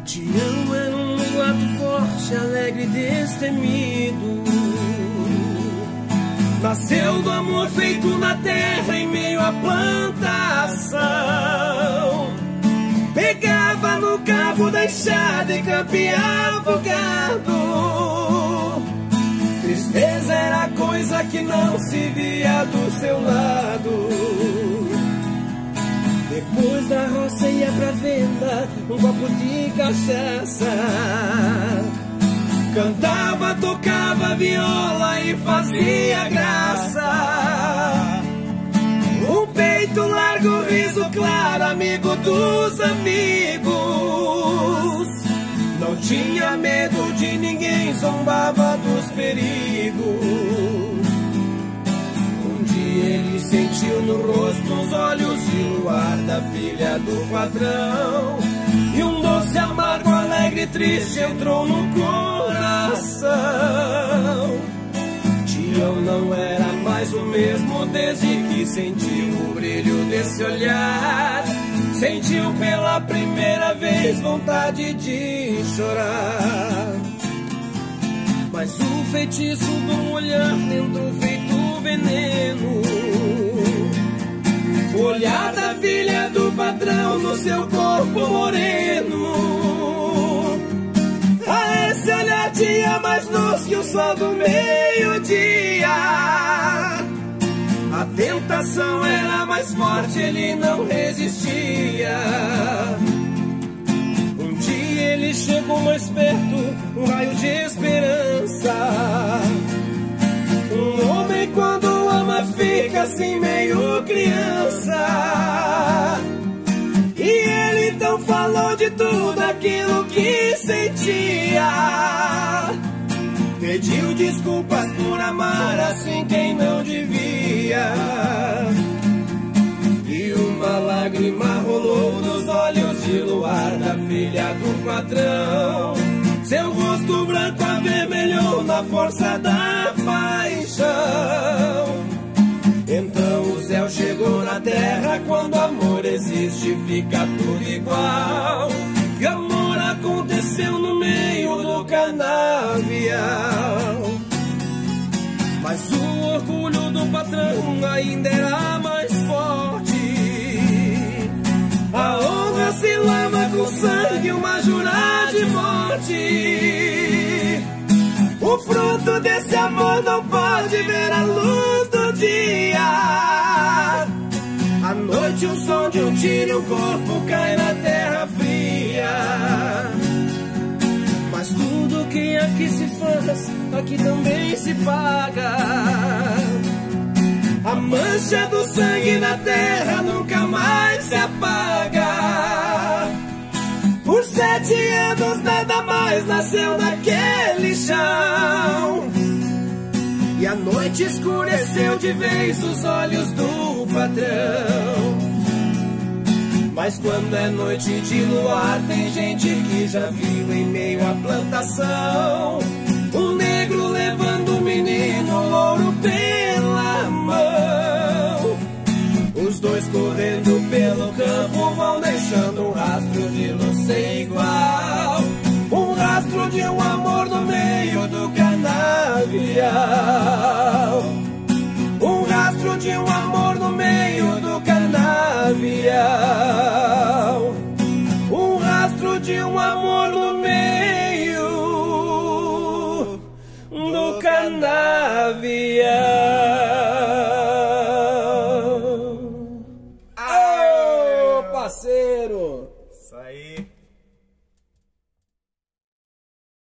Tião era um mulato forte, alegre e destemido. Nasceu do amor feito na terra em meio à plantação. Pegava no cabo da enxada e campeava o gado. Tristeza era coisa que não se via do seu lado. Depois da roça ia pra venda um copo de cachaça. Cantava, tocava viola e fazia graça. Um peito largo, riso claro, amigo dos amigos. Não tinha medo de ninguém, zombava dos perigos. Um dia ele sentiu no rosto os olhos de luar da filha do patrão. E um doce amargo, alegre e triste entrou no coração. Tião não era mais o mesmo desde que sentiu o brilho desse olhar. Sentiu pela primeira vez vontade de chorar. Mas o feitiço do olhar tentou feito veneno. O olhar da filha do patrão no seu corpo moreno. A esse olhar tinha mais luz que o sol do meio-dia. A tentação era mais forte, ele não resistia. Um dia ele chegou mais perto, um raio de esperança. Um homem quando ama fica assim meio criança. E ele então falou de tudo aquilo que sentia. Pediu desculpas por amar assim quem não devia. E uma lágrima rolou dos olhos de luar da filha do patrão. Seu rosto branco avermelhou na força da paixão. Então o céu chegou na terra. Quando amor existe fica tudo igual. E amor aconteceu no meio do canavial. Mas o orgulho do patrão ainda era mais forte. A honra se lava com sangue, uma jura de morte. O fruto desse amor não pode ver a luz do dia. À noite o som de um tiro e um corpo cai na terra fria. Mas tudo que aqui se faz, aqui também se paga. A mancha do sangue na terra nunca mais se apaga. Por 7 anos nada mais nasceu naquele chão. E a noite escureceu de vez os olhos do patrão. Mas quando é noite de luar tem gente que já viu em meio à plantação um negro levando um menino louro pela mão. Os dois correndo pelo campo vão deixando um rastro de luz sem igual. Um rastro de um amor no meio do canavial. Um rastro de um amor no meio do canavial. Um rastro de um amor no meio do canavial.